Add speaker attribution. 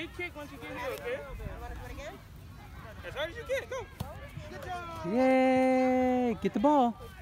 Speaker 1: Big kick once you get here, okay? Want to do it again? As hard as you can. Go. Good job.
Speaker 2: Yay! Get the ball.